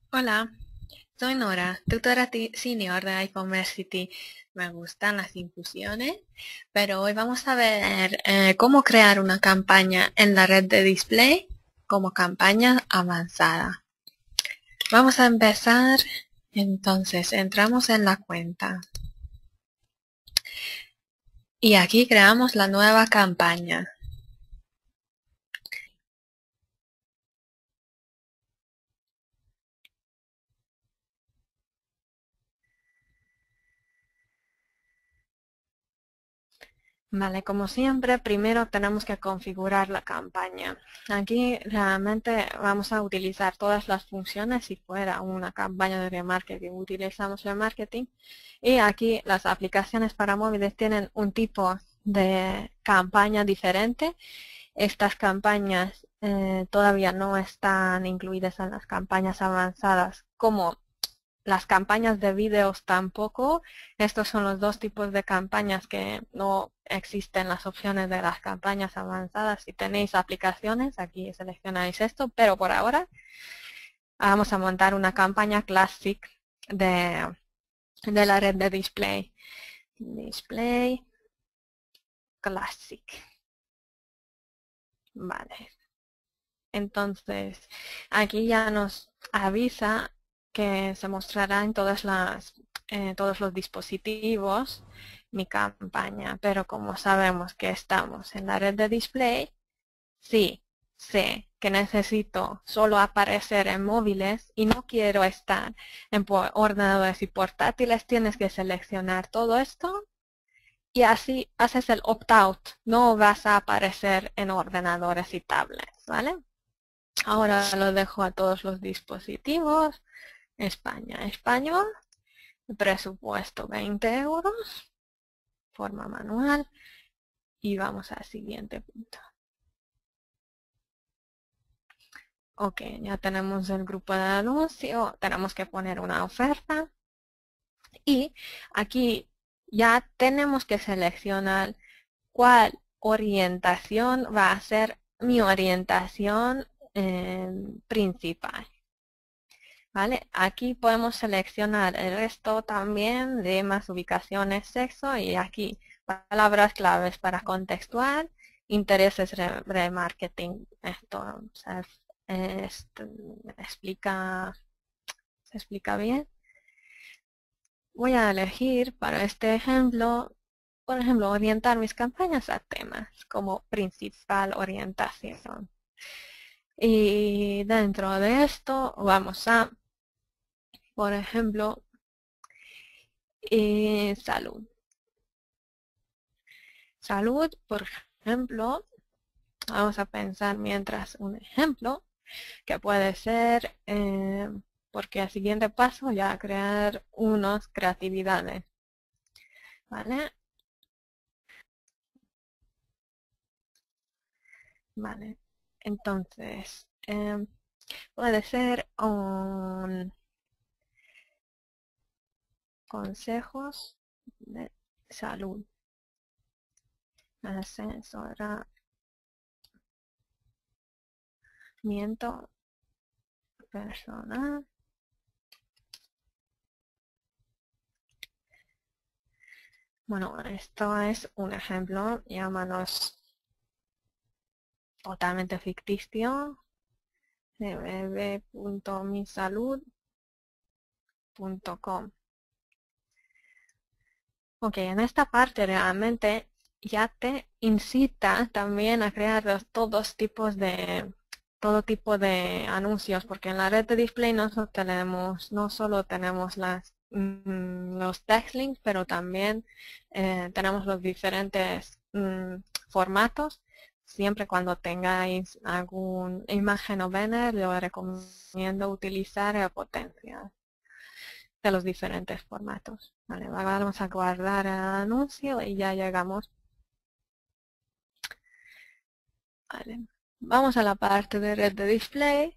Hola, soy Nora, tutora senior de iCommercity. Me gustan las infusiones, pero hoy vamos a ver cómo crear una campaña en la red de display como campaña avanzada. Vamos a empezar, entonces entramos en la cuenta y aquí creamos la nueva campaña. Vale, como siempre, primero tenemos que configurar la campaña. Aquí realmente vamos a utilizar todas las funciones. Si fuera una campaña de remarketing, utilizamos remarketing. Y aquí las aplicaciones para móviles tienen un tipo de campaña diferente. Estas campañas todavía no están incluidas en las campañas avanzadas como las campañas de vídeos tampoco. Estos son los dos tipos de campañas que no existen las opciones de las campañas avanzadas. Si tenéis aplicaciones, aquí seleccionáis esto, pero por ahora vamos a montar una campaña Classic de la red de display. Display Classic. Vale. Entonces, aquí ya nos avisa que se mostrará en todos los dispositivos mi campaña, pero como sabemos que estamos en la red de display, sí, sé que necesito solo aparecer en móviles y no quiero estar en ordenadores y portátiles, tienes que seleccionar todo esto y así haces el opt-out, no vas a aparecer en ordenadores y tablets, ¿vale? Ahora lo dejo a todos los dispositivos. España, español, presupuesto 20 euros, forma manual y vamos al siguiente punto. Ok, ya tenemos el grupo de anuncio, tenemos que poner una oferta y aquí ya tenemos que seleccionar cuál orientación va a ser mi orientación principal. ¿Vale? Aquí podemos seleccionar el resto también de más ubicaciones, sexo y aquí palabras claves para contextual, intereses remarketing. Esto explica, se explica bien. Voy a elegir para este ejemplo, por ejemplo, orientar mis campañas a temas como principal orientación. Y dentro de esto vamos a, por ejemplo, salud. Salud, por ejemplo, vamos a pensar mientras un ejemplo que puede ser, porque al siguiente paso ya crear unos creatividades, ¿vale? Vale, entonces, puede ser un consejos de salud, asesoramiento personal. Bueno, esto es un ejemplo, llámanos totalmente ficticio, www.misalud.com. Ok, en esta parte realmente ya te incita también a crear todo tipo de anuncios, porque en la red de display no solo tenemos los text links, pero también tenemos los diferentes formatos. Siempre cuando tengáis alguna imagen o banner, yo recomiendo utilizar el potencial de los diferentes formatos. Vale, vamos a guardar el anuncio y ya llegamos. Vale. Vamos a la parte de red de display.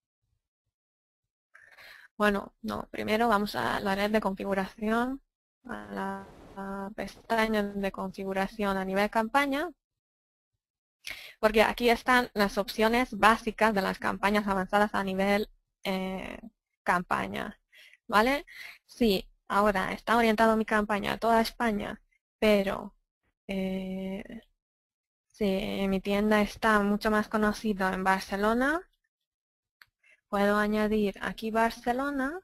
Bueno, no, primero vamos a la red de configuración, a la pestaña de configuración a nivel campaña, porque aquí están las opciones básicas de las campañas avanzadas a nivel campaña, ¿vale? Sí, ahora está orientado mi campaña a toda España, pero si mi tienda está mucho más conocida en Barcelona, puedo añadir aquí Barcelona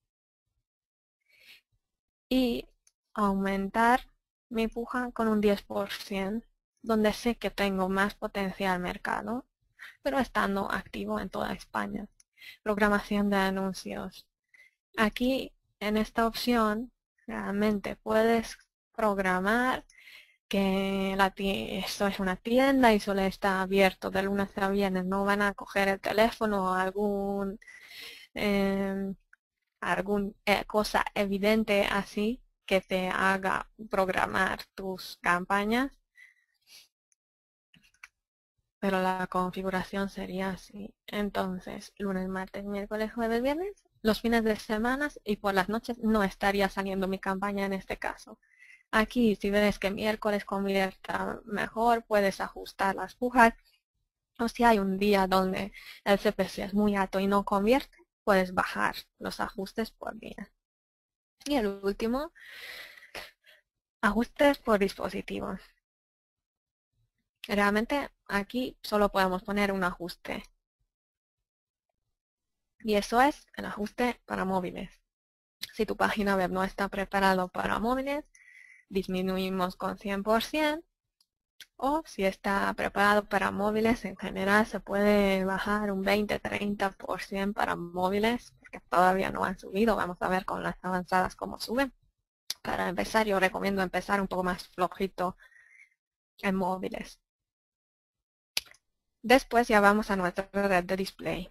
y aumentar mi puja con un 10%, donde sé que tengo más potencial mercado, pero estando activo en toda España. Programación de anuncios. Aquí, en esta opción, realmente puedes programar que esto es una tienda y solo está abierto de lunes a viernes. No van a coger el teléfono o algún cosa evidente así que te haga programar tus campañas, pero la configuración sería así. Entonces, lunes, martes, miércoles, jueves, viernes, los fines de semana y por las noches no estaría saliendo mi campaña en este caso. Aquí, si ves que miércoles convierta mejor, puedes ajustar las pujas. O si hay un día donde el CPC es muy alto y no convierte, puedes bajar los ajustes por día. Y el último, ajustes por dispositivo. Realmente aquí solo podemos poner un ajuste. Y eso es el ajuste para móviles. Si tu página web no está preparado para móviles, disminuimos con 100%. O si está preparado para móviles, en general se puede bajar un 20-30% para móviles, porque todavía no han subido. Vamos a ver con las avanzadas cómo suben. Para empezar, yo recomiendo empezar un poco más flojito en móviles. Después ya vamos a nuestra red de display.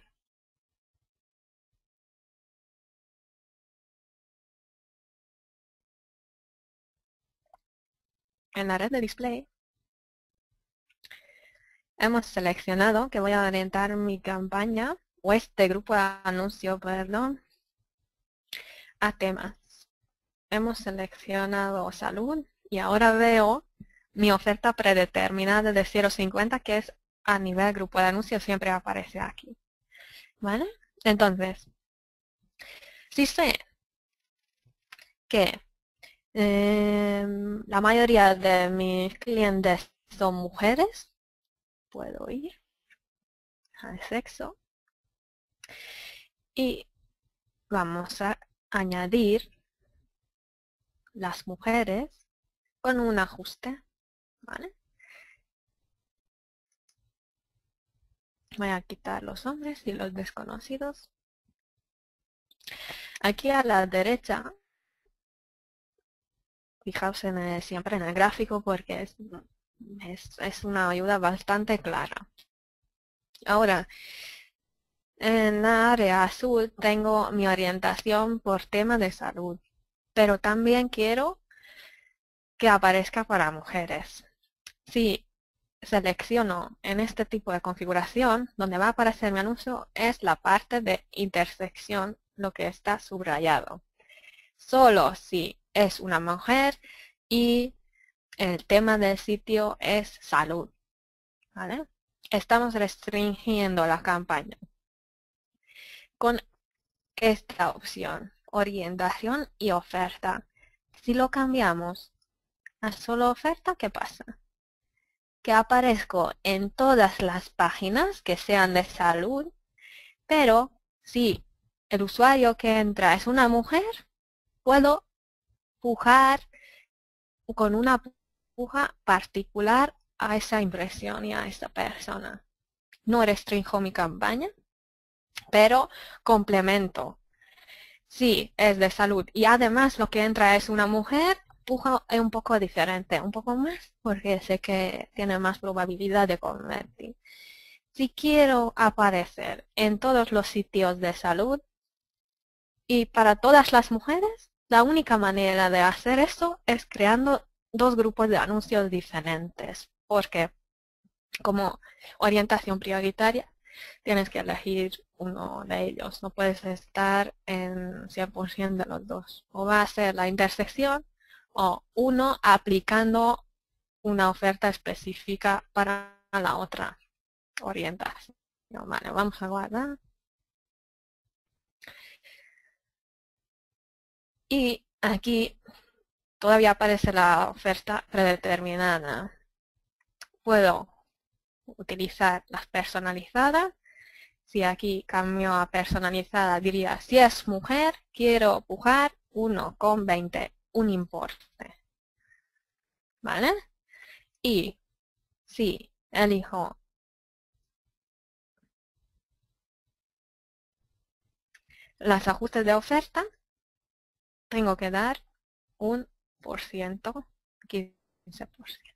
En la red de display hemos seleccionado que voy a orientar mi campaña, o este grupo de anuncio, perdón, a temas. Hemos seleccionado salud y ahora veo mi oferta predeterminada de 0,50 que es a nivel grupo de anuncios, siempre aparece aquí. ¿Vale? Entonces, si sé que la mayoría de mis clientes son mujeres, puedo ir al sexo y vamos a añadir las mujeres con un ajuste, ¿vale? Voy a quitar los hombres y los desconocidos. Aquí a la derecha, fijaos siempre en el gráfico porque es una ayuda bastante clara. Ahora, en la área azul tengo mi orientación por tema de salud, pero también quiero que aparezca para mujeres. Si selecciono en este tipo de configuración, donde va a aparecer mi anuncio es la parte de intersección, lo que está subrayado. Solo si es una mujer y el tema del sitio es salud. ¿Vale? Estamos restringiendo la campaña con esta opción, orientación y oferta. Si lo cambiamos a solo oferta, ¿qué pasa? Que aparezco en todas las páginas que sean de salud, pero si el usuario que entra es una mujer, puedo pujar con una puja particular a esa impresión y a esa persona. No restringo mi campaña, pero complemento. Si es de salud y además lo que entra es una mujer, puja es un poco diferente, un poco más, porque sé que tiene más probabilidad de convertir. Si quiero aparecer en todos los sitios de salud y para todas las mujeres, la única manera de hacer eso es creando dos grupos de anuncios diferentes, porque como orientación prioritaria tienes que elegir uno de ellos, no puedes estar en 100% de los dos. O va a ser la intersección o uno aplicando una oferta específica para la otra orientación. Vale, vamos a guardar. Y aquí todavía aparece la oferta predeterminada. Puedo utilizar las personalizadas. Si aquí cambio a personalizada, diría, si es mujer, quiero pujar 1,20, un importe. ¿Vale? Y si elijo los ajustes de oferta, tengo que dar un por ciento, 15%.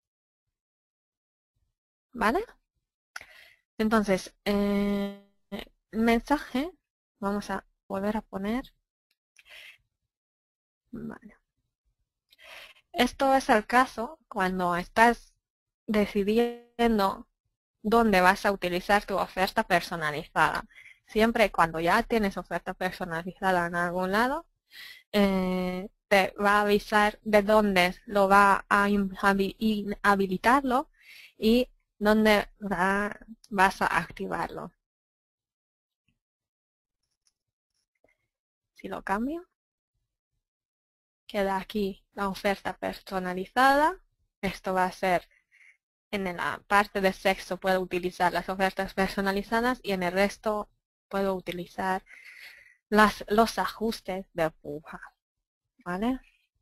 ¿Vale? Entonces, el mensaje, vamos a volver a poner. Vale. Esto es el caso cuando estás decidiendo dónde vas a utilizar tu oferta personalizada. Siempre cuando ya tienes oferta personalizada en algún lado, te va a avisar de dónde lo va a habilitarlo y dónde vas a activarlo. Si lo cambio, queda aquí la oferta personalizada. Esto va a ser en la parte de sexo, puedo utilizar las ofertas personalizadas y en el resto puedo utilizar los ajustes de puja. ¿Vale?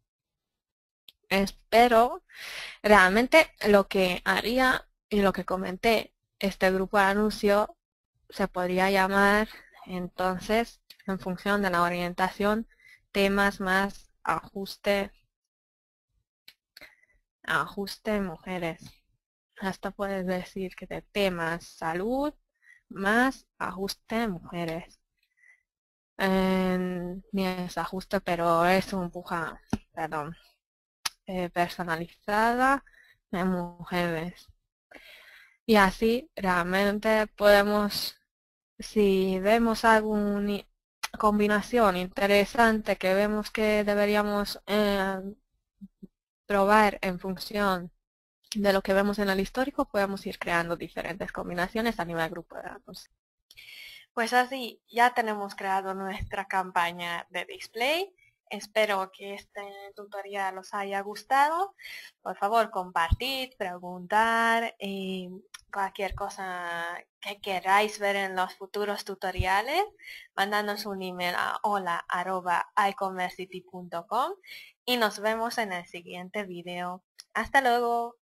Espero realmente lo que haría y lo que comenté, este grupo de anuncio se podría llamar entonces, en función de la orientación, temas más ajuste mujeres. Hasta puedes decir que de temas salud más ajuste mujeres. Ni es ajuste, pero es un puja, perdón, personalizada de mujeres. Y así realmente podemos, si vemos alguna combinación interesante que vemos que deberíamos probar en función de lo que vemos en el histórico, podemos ir creando diferentes combinaciones a nivel grupo de datos. Pues así ya tenemos creado nuestra campaña de display. Espero que este tutorial os haya gustado. Por favor, compartid, preguntar y cualquier cosa que queráis ver en los futuros tutoriales, mandadnos un email a hola@iconversity.com y nos vemos en el siguiente video. ¡Hasta luego!